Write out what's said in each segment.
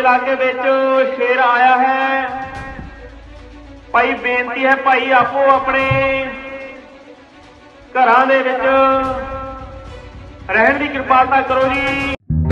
इलाके विच शेर आया है। भाई बेनती है, भाई आपो अपने घरां दे विच रहण दी किरपालता करो जी।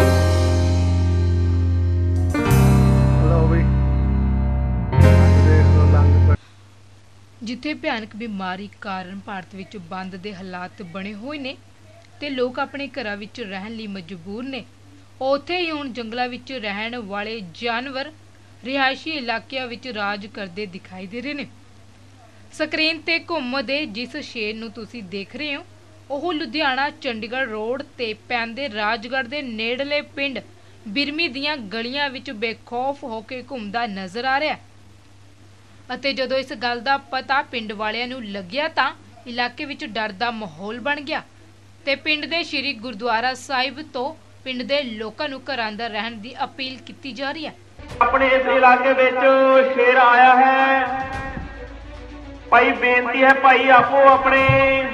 जिथे भयानक बीमारी कारण भारत विच बंद दे हालात बने हुए ने ते लोग अपने घरां विच रहण लई मजबूर ने, उत्थे ही हुण जंगलां विच रहण वाले जानवर रिहायशी इलाकिਆਂ विच राज करदे दिखाई दे रहे ने। ਸਕਰੀਨ ਤੇ ਘੁੰਮਦੇ जिस शेर ਨੂੰ ਤੁਸੀਂ देख रहे हो ਉਹ ਲੁਧਿਆਣਾ ਚੰਡੀਗੜ੍ਹ रोड ਤੇ ਪੈਂਦੇ ਰਾਜਗੜ੍ਹ ਦੇ ਨੇੜਲੇ ਪਿੰਡ ਬਿਰਮੀ ਦੀਆਂ ਗਲੀਆਂ ਵਿੱਚ ਬੇਖੌਫ ਹੋ ਕੇ ਘੁੰਮਦਾ ਨਜ਼ਰ ਆ ਰਿਹਾ। ਅਤੇ ਜਦੋਂ ਇਸ ਗੱਲ ਦਾ ਪਤਾ ਪਿੰਡ ਵਾਲਿਆਂ ਨੂੰ ਲੱਗਿਆ ਤਾਂ ਇਲਾਕੇ ਵਿੱਚ ਡਰ ਦਾ ਮਾਹੌਲ ਬਣ ਗਿਆ ਤੇ ਪਿੰਡ ਦੇ ਸ਼੍ਰੀ ਗੁਰਦੁਆਰਾ ਸਾਹਿਬ ਤੋਂ ਪਿੰਡ ਦੇ ਲੋਕਾਂ ਨੂੰ ਘਰਾਂ ਅੰਦਰ ਰਹਿਣ ਦੀ ਅਪੀਲ ਕੀਤੀ ਜਾ ਰਹੀ ਹੈ। ਆਪਣੇ ਇਸ ਇਲਾਕੇ ਵਿੱਚ ਸ਼ੇਰ ਆਇਆ ਹੈ। ਭਾਈ ਬੇਨਤੀ ਹੈ, ਭਾਈ ਆਪੋ ਆਪਣੇ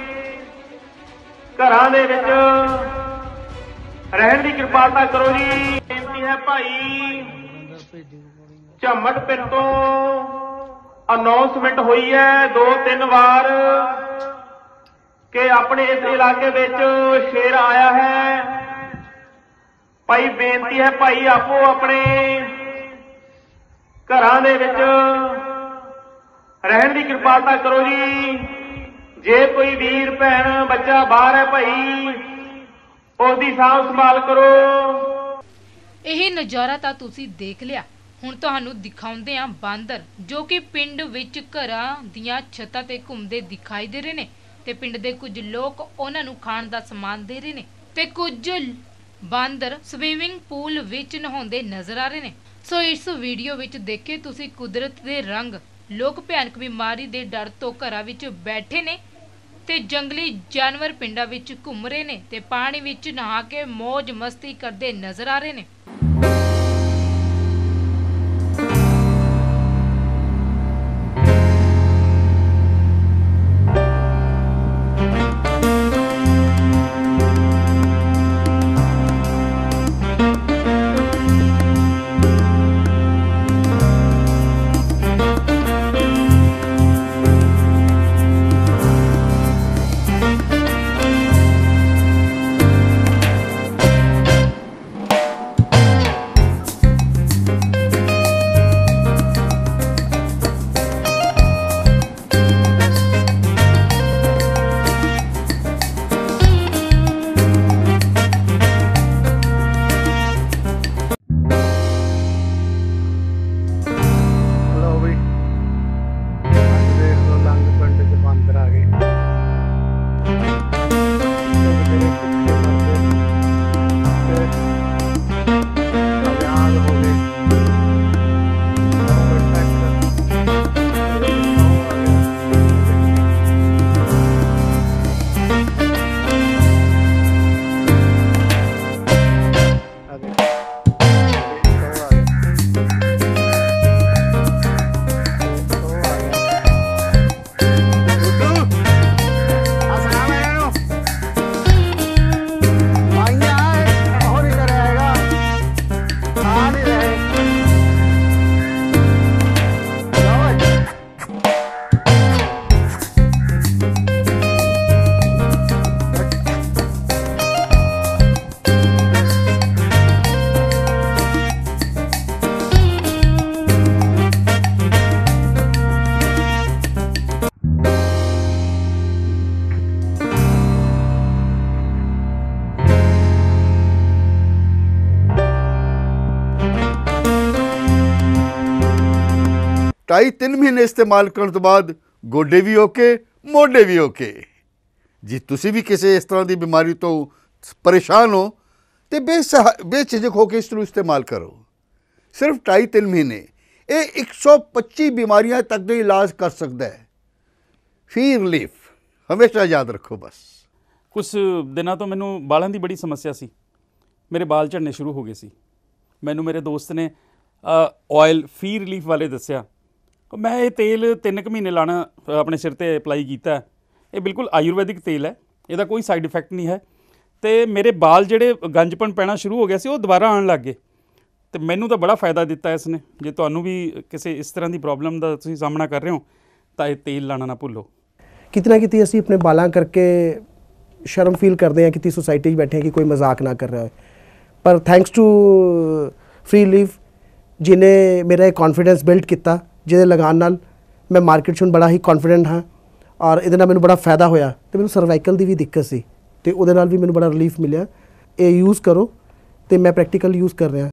ਘਰਾਂ ਦੇ ਵਿੱਚ ਰਹਿਣ ਦੀ ਕਿਰਪਾਲਤਾ ਕਰੋ ਜੀ। ਬੇਨਤੀ ਹੈ ਭਾਈ, ਝੰਮਟ ਪਿੰਡ ਤੋਂ ਅਨਾਉਂਸਮੈਂਟ ਹੋਈ ਹੈ 2-3 ਵਾਰ ਕਿ ਆਪਣੇ ਇਸ ਇਲਾਕੇ ਵਿੱਚ ਸ਼ੇਰ ਆਇਆ ਹੈ। ਭਾਈ ਬੇਨਤੀ ਹੈ, ਭਾਈ ਆਪੋ ਆਪਣੇ ਘਰਾਂ ਦੇ ਵਿੱਚ ਰਹਿਣ ਦੀ ਕਿਰਪਾਲਤਾ ਕਰੋ ਜੀ। ਜੇ ਕੋਈ ਵੀਰ ਭੈਣ ਬੱਚਾ ਬਾਹਰ ਹੈ ਭਾਈ ਉਸ ਦੀ ਸਾਂਭ ਸੰਭਾਲ ਕਰੋ। ਇਹ ਨਜ਼ਾਰਾ ਤਾਂ ਤੁਸੀਂ ਦੇਖ ਲਿਆ, ਹੁਣ ਤੁਹਾਨੂੰ ਦਿਖਾਉਂਦੇ ਹਾਂ ਬਾਂਦਰ ਜੋ ਕਿ ਪਿੰਡ ਵਿੱਚ ਘਰਾਂ ਦੀਆਂ ਛੱਤਾਂ ਤੇ ਘੁੰਮਦੇ ਦਿਖਾਈ ਦੇ ਰਹੇ ਨੇ ਤੇ ਪਿੰਡ ਦੇ ਕੁਝ ਲੋਕ ਉਹਨਾਂ ਨੂੰ ਖਾਣ ਦਾ ਸਮਾਨ ਦੇ ਰਹੇ ਨੇ ਤੇ ਕੁਝ ਬਾਂਦਰ ਸਵੀਮਿੰਗ ਪੂਲ ਵਿੱਚ ਨਹਾਉਂਦੇ ਨਜ਼ਰ ਆ ਰਹੇ ਨੇ। ਸੋ ਇਸ ਵੀਡੀਓ ਵਿੱਚ ਦੇਖੇ ਤੁਸੀਂ ਕੁਦਰਤ ਦੇ ਰੰਗ, ਲੋਕ ਭਿਆਨਕ ਬਿਮਾਰੀ ਦੇ ਡਰ ਤੋਂ ਘਰਾਂ ਵਿੱਚ ਬੈਠੇ ਨੇ ਤੇ ਜੰਗਲੀ ਜਾਨਵਰ ਪਿੰਡਾਂ ਵਿੱਚ ਘੁੰਮ ਰਹੇ ਨੇ ਤੇ ਪਾਣੀ ਵਿੱਚ ਨਹਾ ਕੇ ਮौज ਮਸਤੀ ਕਰਦੇ ਨਜ਼ਰ ਆ ਰਹੇ ਨੇ। ਢਾਈ 3 ਮਹੀਨੇ ਇਸਤੇਮਾਲ ਕਰਨ ਤੋਂ ਬਾਅਦ ਗੋਡੇ ਵੀ ਓਕੇ, ਮੋਢੇ ਵੀ ਓਕੇ। ਜੇ ਤੁਸੀਂ ਵੀ ਕਿਸੇ ਇਸ ਤਰ੍ਹਾਂ ਦੀ ਬਿਮਾਰੀ ਤੋਂ ਪਰੇਸ਼ਾਨ ਹੋ ਤੇ ਬੇਝਿਜਕ ਹੋ ਕੇ ਇਸ ਨੂੰ ਇਸਤੇਮਾਲ ਕਰੋ। ਸਿਰਫ 2.5-3 ਮਹੀਨੇ ਇਹ 125 ਬਿਮਾਰੀਆਂ ਤੱਕ ਦਾ ਇਲਾਜ ਕਰ ਸਕਦਾ ਹੈ। ਫੀ ਰਿਲੀਫ ਹਮੇਸ਼ਾ ਯਾਦ ਰੱਖੋ। ਬਸ ਕੁਛ ਦਿਨਾਂ ਤੋਂ ਮੈਨੂੰ ਬਾਲਾਂ ਦੀ ਬੜੀ ਸਮੱਸਿਆ ਸੀ, ਮੇਰੇ ਬਾਲ ਝੜਨੇ ਸ਼ੁਰੂ ਹੋ ਗਏ ਸੀ। ਮੈਨੂੰ ਮੇਰੇ ਦੋਸਤ ਨੇ ਆਇਲ ਫੀ ਰਿਲੀਫ ਵਾਲੇ ਦੱਸਿਆ। ਮੈਂ ਇਹ ਤੇਲ 3 ਕੁ ਮਹੀਨੇ ਲਾਣਾ ਆਪਣੇ ਸਿਰ ਤੇ ਅਪਲਾਈ ਕੀਤਾ। ਇਹ ਬਿਲਕੁਲ ਆਯੁਰਵੈਦਿਕ ਤੇਲ ਹੈ, ਇਹਦਾ ਕੋਈ ਸਾਈਡ ਇਫੈਕਟ ਨਹੀਂ ਹੈ। ਤੇ ਮੇਰੇ ਬਾਲ ਜਿਹੜੇ ਗੰਜਪਣ ਪੈਣਾ ਸ਼ੁਰੂ ਹੋ ਗਿਆ ਸੀ ਉਹ ਦੁਬਾਰਾ ਆਉਣ ਲੱਗ ਗਏ। ਤੇ ਮੈਨੂੰ ਤਾਂ ਬੜਾ ਫਾਇਦਾ ਦਿੱਤਾ ਇਸ ਨੇ। ਜੇ ਤੁਹਾਨੂੰ ਵੀ ਕਿਸੇ ਇਸ ਤਰ੍ਹਾਂ ਦੀ ਪ੍ਰੋਬਲਮ ਦਾ ਤੁਸੀਂ ਸਾਹਮਣਾ ਕਰ ਰਹੇ ਹੋ ਤਾਂ ਇਹ ਤੇਲ ਲਾਣਾ ਨਾ ਭੁੱਲੋ। ਕਿਤੇ ਨਾ ਕਿਤੇ ਅਸੀਂ ਆਪਣੇ ਬਾਲਾਂ ਕਰਕੇ ਸ਼ਰਮ ਫੀਲ ਕਰਦੇ ਹਾਂ ਕਿਤੇ ਸੋਸਾਇਟੀ 'ਚ ਬੈਠੇ ਹਾਂ ਕਿ ਕੋਈ ਮਜ਼ਾਕ ਨਾ ਕਰ ਰਿਹਾ ਹੋਏ, ਪਰ ਥੈਂਕਸ ਟੂ ਫ੍ਰੀ ਲੀਫ ਜਿਹਨੇ ਮੇਰਾ ਇਹ ਕੌਨਫੀਡੈਂਸ ਬਿਲਡ ਕੀਤਾ, ਜਿਹਦੇ ਲਗਾਉਣ ਨਾਲ ਮੈਂ ਮਾਰਕੀਟ 'ਚ ਹੁਣ ਬੜਾ ਹੀ ਕੌਨਫੀਡੈਂਟ ਹਾਂ ਔਰ ਇਹਦੇ ਨਾਲ ਮੈਨੂੰ ਬੜਾ ਫਾਇਦਾ ਹੋਇਆ। ਤੇ ਮੈਨੂੰ ਸਰਵਾਈਕਲ ਦੀ ਵੀ ਦਿੱਕਤ ਸੀ ਤੇ ਉਹਦੇ ਨਾਲ ਵੀ ਮੈਨੂੰ ਬੜਾ ਰਿਲੀਫ ਮਿਲਿਆ। ਇਹ ਯੂਜ਼ ਕਰੋ ਤੇ ਮੈਂ ਪ੍ਰੈਕਟੀਕਲ ਯੂਜ਼ ਕਰ ਰਿਹਾ।